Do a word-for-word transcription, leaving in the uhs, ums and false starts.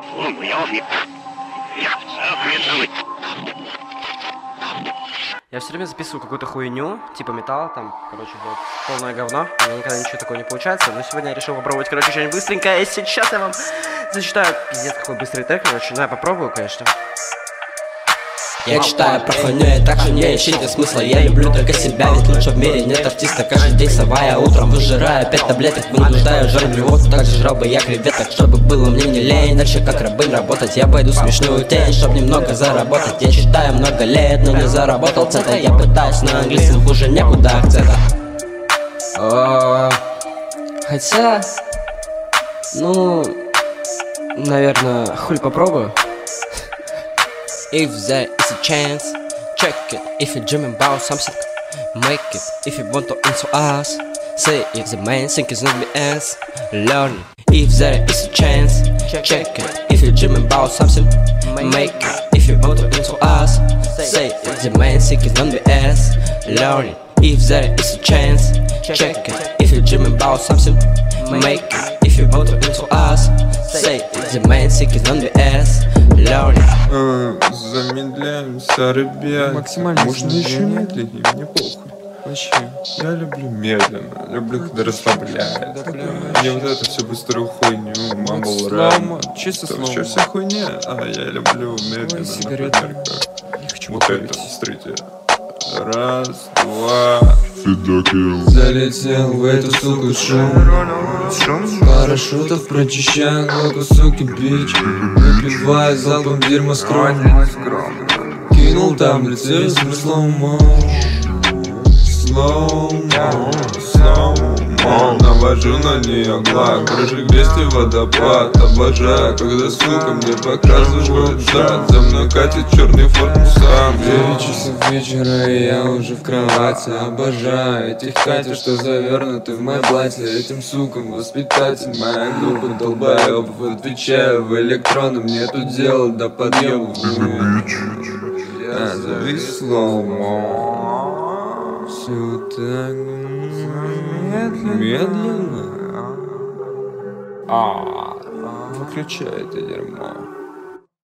Я все время записываю какую-то хуйню, типа металл, там, короче, вот, полное говно. У меня никогда ничего такого не получается, но сегодня я решил попробовать, короче, что-нибудь быстренькое. И сейчас я вам зачитаю, пиздец, какой быстрый трек, короче, ну я попробую, конечно. Я читаю про хуйню, и так же не ищите смысла. Я люблю только себя, ведь лучше в мире нет артиста. Каждый день совая, утром выжираю пять таблеток. Вынуждаю жар блевоту, так же жрал бы я креветок. Чтобы было мне не лень, дальше как рабынь работать. Я пойду смешную тень, чтоб немного заработать. Я читаю много лет, но не заработал цента. Я пытаюсь на английском, хуже некуда акцента. О, хотя, ну, наверное, хуй попробую. If there is a chance, check it. If you're dreaming about something, make it. If you want to answer us, say if the main thing is not the ends, learn. If there is a chance, check it. If you're dreaming about something, make it. If you want to answer us, say if the main thing is not the ends, learn. If there is a chance, check it. If you're dreaming about something, make it. If you want to answer us, say if the main thing is not the ends, learn. Замедляемся, ребят. Максимально можно еще медленнее, мне похуй. Вообще. Я люблю медленно, люблю, когда расслабляет. Не вот это все быструю хуйню, мамбл рэп. Чисто Что слово. вся хуйня? А я люблю медленно, сигареты. например, как Не хочу вот покурить. это, смотрите. Раз, два. Залетел в эту суку шум. Парашютов прочищаю глотку, суки, бич. Выпивая залпом дерьмо скромно. Кинул таблицы с смыслом. Слоумо, слоумо. Навожу на нее глаз, крышек двести водопад. Обожаю, когда сука мне показывает зад. За мной катит черный форт Мустанг. Девять часов вечера, и я уже в кровати. Обожаю этих Катя, что завернуты в мое платье. Этим сукам воспитатель, моя группа долбоебов. Отвечаю в электронном, мне тут дело до подъемов. Я завис слоумо. Все так медленно. А, выключай это дерьмо.